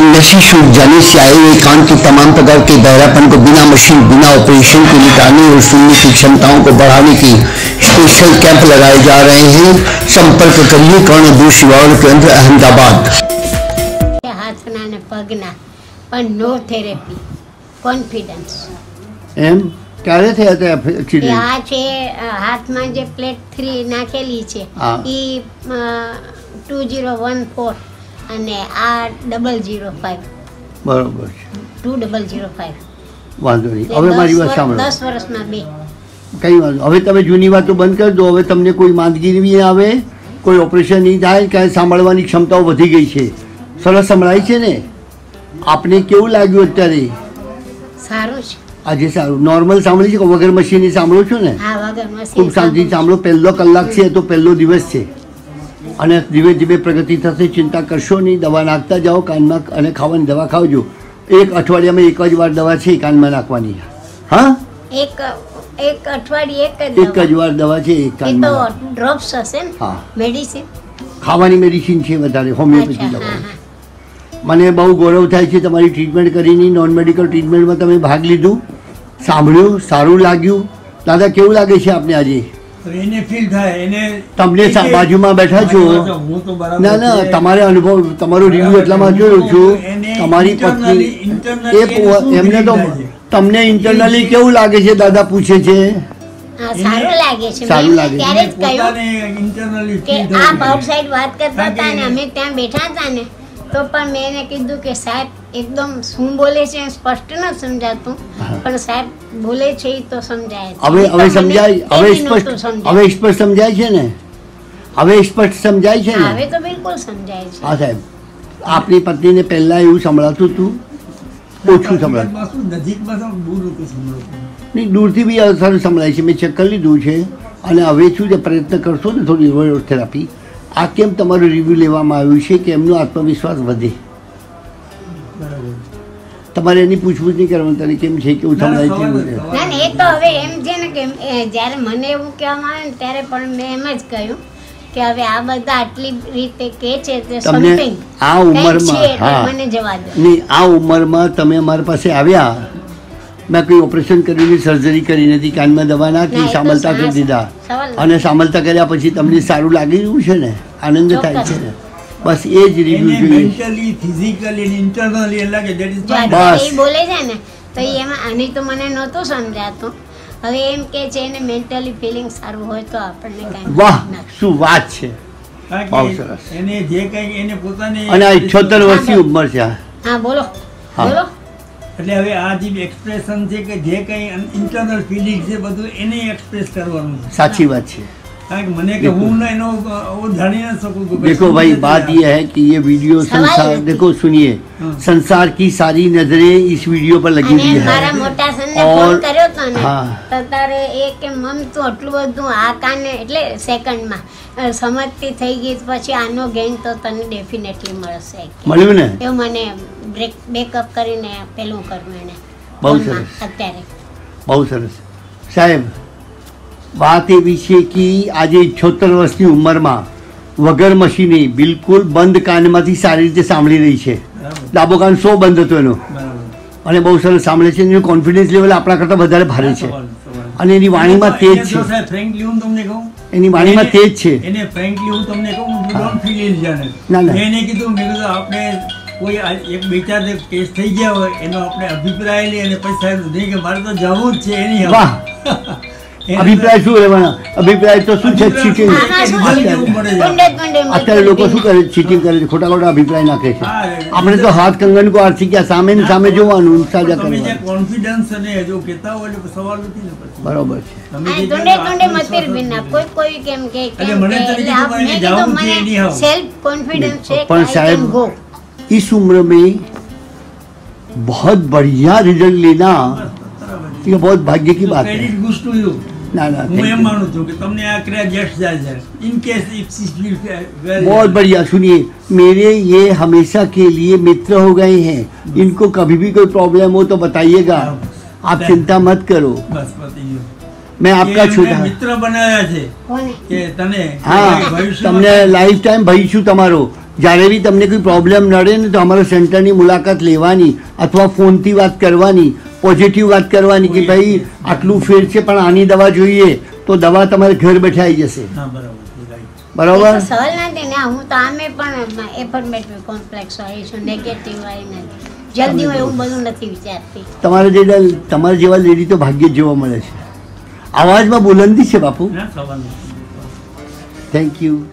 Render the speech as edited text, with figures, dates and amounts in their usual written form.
नशी शूट जाने से आए हुए कान के तमाम प्रकार के बहरापन को बिना मशीन बिना ऑपरेशन के निकालने और सुनने की क्षमताओं को बढ़ाने की स्पेशल कैंप लगाए जा रहे हैं। संपर्क करिए कर्णदूर शिवावर केंद्र अहमदाबाद। हाथना ने पगना पर नो थेरेपी કોન્ફિડન્સ એમ ક્યારે થયા હતા એક્ચ્યુઅલી? આ છે હાથમાં જે પ્લેટ 3 નાખેલી છે ઈ 2014 અને આ 005 બરોબર છે 2005 વાંધો નહીં। હવે મારી વાત સાંભળો, 10 વર્ષમાં બે કઈ વાંધો, હવે તમે જૂની વાતો બંધ કરી દો। હવે તમને કોઈ માંદગી નહીં આવે, કોઈ ઓપરેશન નહીં થાય, કાંઈ સાંભળવાની ક્ષમતાઓ વધી ગઈ છે, સરસ સંભળાય છે ને? આપને કેવું લાગ્યું અત્યારે? સારું છે આજે સારું નોર્મલ સાંભળી છે કે વગર મશીનની સાંભળો છો ને? હા વગર મશીન ખૂબ શાંતિ સાંભળો। પહેલો કલાક છે તો પહેલો દિવસ છે અને ધીમે ધીમે પ્રગતિ થશે, ચિંતા કરશો નહીં। દવા નાખતા જાઓ કાનમાં અને ખાવાની દવા ખાવજો। એક અઠવાડિયામાં એક જ વાર દવા છે કાનમાં નાખવાની। હા એક અઠવાડિયે એક જ વાર દવા છે કાનમાં। ડ્રોપ્સ હશે ને? હા મેડિસિન ખાવાની મેડિસિન છે વધારે, હોમિયોપેથી દવા। મને બહુ ગૌરવ થાય છે તમારી ટ્રીટમેન્ટ કરીને, નોન મેડિકલ ટ્રીટમેન્ટમાં તમે ભાગ લીધું, સાંભળ્યું, સારું લાગ્યું। દાદા કેવું લાગે છે આપને આજે? એને ફીલ થાય, એને તમને બાજુમાં બેઠા છો, ના ના તમારે અનુભવ, તમારો રિવ્યુ એટલામાં જોયું છું, તમારી પત્ની એમને તો તમને ઇન્ટરનલી કેવું લાગે છે દાદા પૂછે છે? સારું લાગે છે। સારું લાગે ત્યારે જ કહ્યું કે આપ આઉટસાઇડ વાત કરતા હતા ને અમે ત્યાં બેઠા હતા ને તો પણ મેં એને કીધું કે સાહેબ એકદમ શું બોલે છે સ્પષ્ટ ન સમજાતું, પણ સાહેબ બોલે છે એ તો સમજાય। હવે સમજાય, હવે સ્પષ્ટ સમજાય છે ને? હવે સ્પષ્ટ સમજાય છે ને? હવે તો બિલકુલ સમજાય છે। હા સાહેબ, આપની પત્નીને પહેલા એવું સંભળાતું હતું, ઓછું સંભળાતું? નહીં, દૂરથી બી સારું સંભળાય છે, મેં ચેક કરી લીધું છે। અને હવે શું છે, પ્રયત્ન કરશો ને થોડી રિવર્સ થેરાપી, આ કેમ તમારું રિવ્યુ લેવામાં આવ્યું છે કે એમનો આત્મવિશ્વાસ વધે? તમારે એની પૂછપૂછ નહીં કરવાની તારી કેમ છે, કેવું સંભળાય છે? ના એ તો હવે એમ છે ને કે જ્યારે મને એવું કહેવામાં આવે ને ત્યારે પણ મેં એમ જ કહ્યું કે હવે આ બધા આટલી રીતે કે છે તે સમથિંગ આ ઉંમરમાં, હા મને જવા દો નહીં, આ ઉંમરમાં તમે અમારી પાસે આવ્યા, મેં કોઈ ઓપરેશન કરીને સર્જરી કરી નથી, કાનમાં દવા નાખી, સાંભળતા કરી દીધા, અને સાંભળતા કર્યા પછી તમને સારું લાગી રહ્યું છે ને? આનંદ થાય છે ને? બસ એ જ રિવ્યુ જોઈએ। મેન્ટલી, ફિઝિકલી, ઇન્ટરનલી એ લાગે ધેટ ઇઝ બસ એ બોલે છે ને તો એમાં આની તો મને નહોતું સમજાતું, હવે એમ કે છે એને મેન્ટલી ફીલિંગ સારું હોય તો આપણને કાંઈ વાહ શું વાત છે, બહુ સરસ। એને જે કંઈ એને પોતાની અને આ 78 વર્ષની ઉંમર છે। હા બોલો બોલો। એટલે હવે આ જે એક્સપ્રેશન છે કે જે કંઈ ઇન્ટરનલ ફિલિંગ છે બધું એને એક્સપ્રેસ કરવાનું છે। સાચી વાત છે। કારણ કે મને કે હું એનો જાણી न सकूं। देखो भाई बात ये है कि ये वीडियो संसार, देखो सुनिए, संसार की सारी नजरें इस वीडियो पर लगी हुई है। મારા મોટા સનને ફોન કર્યો તો ને તો તારે એ કે મમ તું આટલું બધું આ કાને એટલે સેકન્ડમાં સમજતી થઈ ગઈ પછી આનો ગેઇન તો તને ડેફિનેટલી મળશે। મળ્યું ને? એવું મને બેકઅપ કરીને પેલું કરવું એને બહુ સરસ, અત્યારે બહુ સરસ। સાહેબ વાત એવી છે કે આજે 76 વર્ષની ઉંમરમાં વગર મશીને બિલકુલ બંધ કાનમાંથી સારી રીતે સાંભળી રહી છે। ડાબો કાન 100 બંધ હતો એનો, અને બહુ સરસ સાંભળે છે। એનું કોન્ફિડન્સ લેવલ આપણા કરતાં વધારે ભારે છે, અને એની વાણીમાં તેજ છે। ફ્રેન્કલી હું તમને કહું, એની વાણીમાં તેજ છે। એને ફ્રેન્કલી હું તમને કહું, યુ ડોન્ટ ફીલ ઇટ જાને। ના ના, એને કીધું મેં કીધું આપણે કોઈ એક બે ચાર કેસ થઈ ગયા હોય એનો આપણે અભિપ્રાય લઈએ અને પછી સાહેબ નહીં કે મારે તો જવું જ છે એની। વાહ, અભિપ્રાય શું લેવાના? અભિપ્રાય તો શું છે? ચીટિંગ। અત્યારે લોકો શું કરે? ચીટિંગ કરે છે, ખોટા ખોટા અભિપ્રાય નાખે છે। આપણે તો હાથ કંગન કો આરસી ક્યાં સામે ને સામે જોવાનું, સાજા કરવાનું। કોન્ફિડન્સ અને જો કહેતા હોય એટલે સવાલ નથી ને પછી બરોબર છે। ટુંડે ટુંડે મતીર બિના કોઈ કોઈ કેમ કે મને તો મને જાવું છે એની હાવ સેલ્ફ કોન્ફિડન્સ છે। पर साहब इस उम्र में बहुत बढ़िया रिजल्ट लेना ये बहुत भाग्य की बात है। Credit goes to you. No no, मैं ये मानूं तो कि तुमने आ क्रेडिट जस्ट जाए in case if she feel बहुत बढ़िया। सुनिए, मेरे ये हमेशा के लिए मित्र हो गए हैं, इनको कभी भी कोई प्रॉब्लम हो तो बताइएगा, आप चिंता मत करो। बस बताइए, मैं आपका छोटा मित्र बनाया છે કે તને हाँ, તમને लाइफ टाइम भाई छू तमारो જ્યારે બી તમને કોઈ પ્રોબ્લેમ નડે ને તો અમારા સેન્ટરની મુલાકાત લેવાની અથવા ફોનથી વાત કરવાની, પોઝિટિવ વાત કરવાની કે ભાઈ આટલું ફેર છે પણ આની દવા જોઈએ, તો દવા તમારે ઘર બેઠા આવી જશે. હા બરાબર છે, right. બરાબર. એ તો સવાલ નથી ને. હું તો આમે પણ એફર્મેટિવ કોમ્પ્લેક્સ વાળી છું, નેગેટિવ વાળી નથી. જલ્દી હું એવું બધું નથી વિચારતી. તમારા જેવા લેડી તો ભાગ્યે જ જોવા મળે છે. અવાજમાં બુલંદી છે બાપુ. ના સવાલ નથી. Thank you.